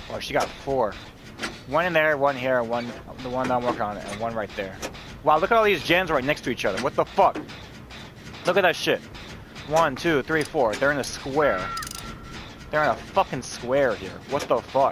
Oh, she got 4. One in there, one here, one the one that I'm working on, and one right there. Wow, look at all these gens right next to each other. What the fuck? Look at that shit. 1, 2, 3, 4. They're in a square. They're in a fucking square here. What the fuck?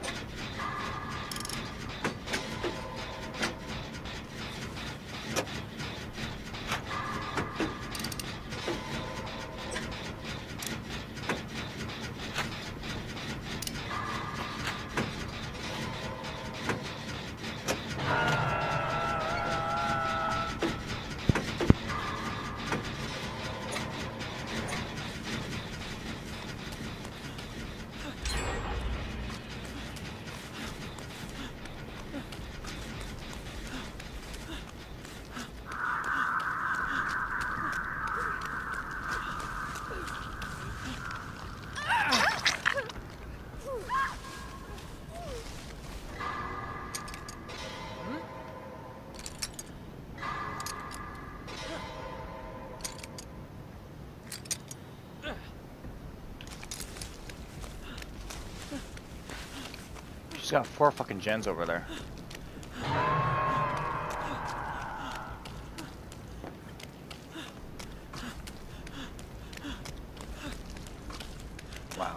She's got 4 fucking gens over there. Wow.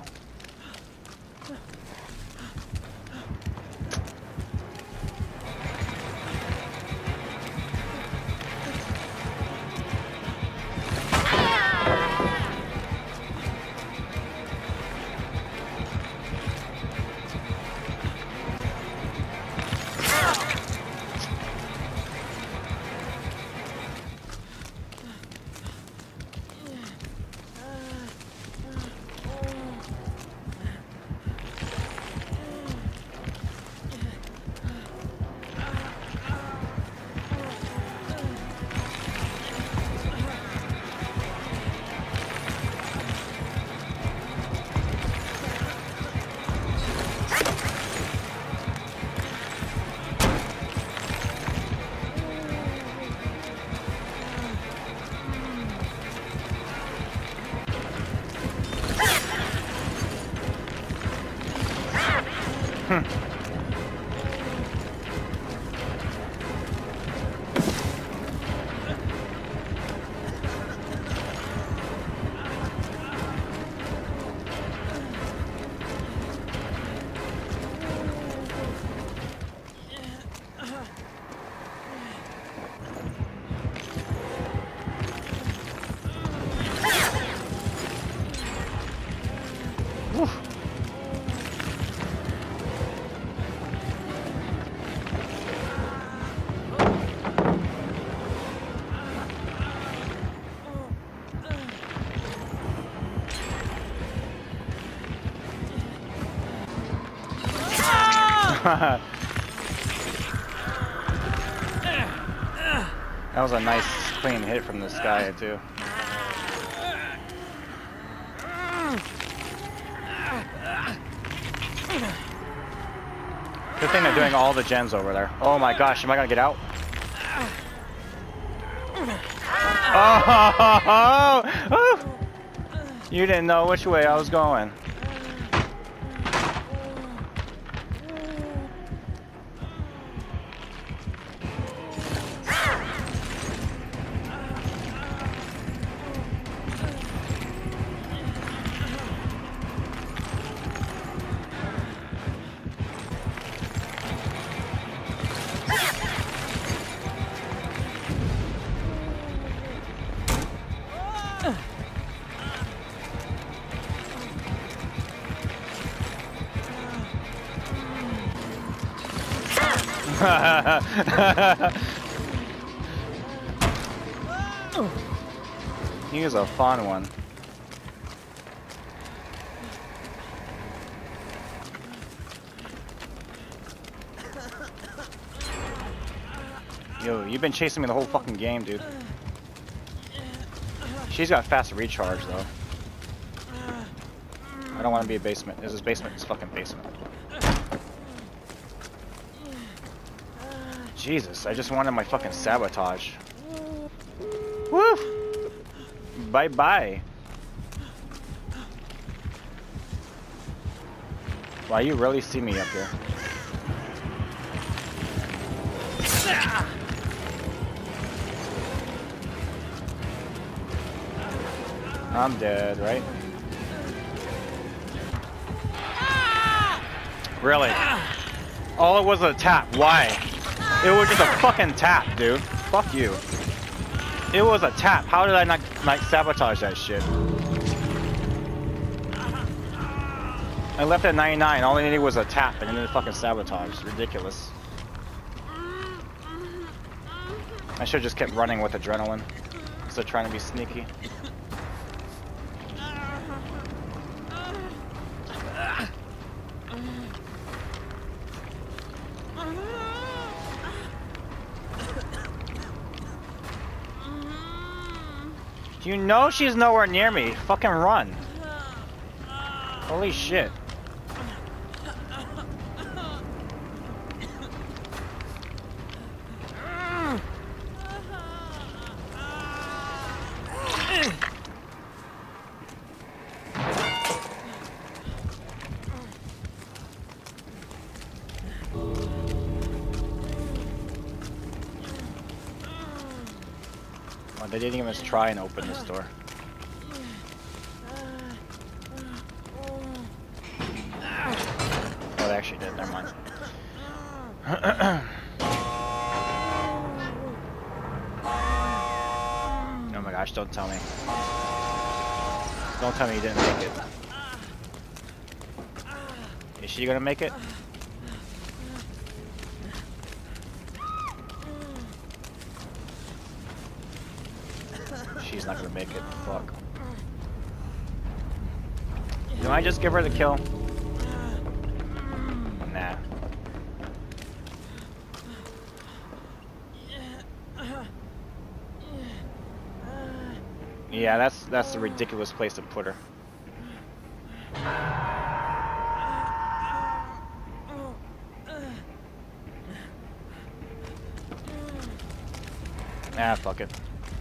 That was a nice clean hit from this guy too. Good thing they're doing all the gens over there. Oh my gosh, am I gonna get out? Oh, you didn't know which way I was going. He is a fun one. Yo, you've been chasing me the whole fucking game, dude. She's got fast recharge, though. I don't want to be a basement. This is basement. It's fucking basement. Jesus, I just wanted my fucking sabotage. Woo! Bye-bye. Wow, you really see me up here. I'm dead, right? Really? All it was a tap. Why? It was just a fucking tap, dude. Fuck you. It was a tap. How did I not sabotage that shit? I left at 99. All I needed was a tap and then fucking sabotage. Ridiculous. I should have just kept running with adrenaline instead of trying to be sneaky. You know she's nowhere near me. Fucking run. Holy shit. They didn't even try and open this door. Oh, they actually did. Never mind. Oh my gosh, don't tell me. Don't tell me you didn't make it. Is she gonna make it? She's not gonna make it. Fuck. Do I just give her the kill? Nah. Yeah, that's a ridiculous place to put her. Ah, fuck it.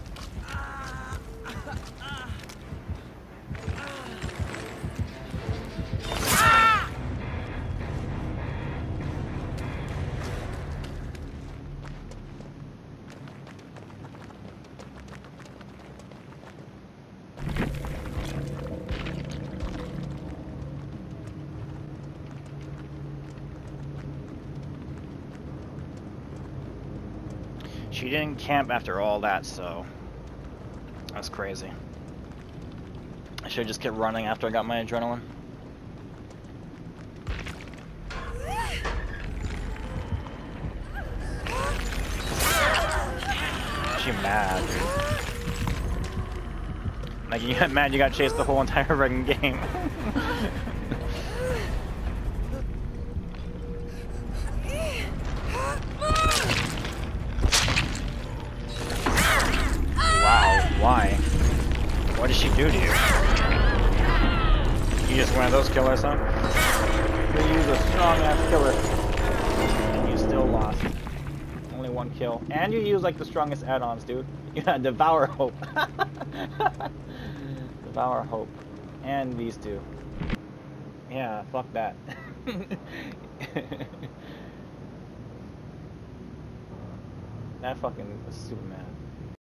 She didn't camp after all that, so that's crazy. I should just kept running after I got my adrenaline. She mad, dude. Like, you got mad you got chased the whole entire friggin' game. Why? What did she do to you? You just one of those killers, huh? You use a strong ass killer. And you still lost. Only one kill. And you use like the strongest add-ons, dude. Yeah, Devour Hope. Devour Hope. And these two. Yeah, fuck that. That fucking was super mad.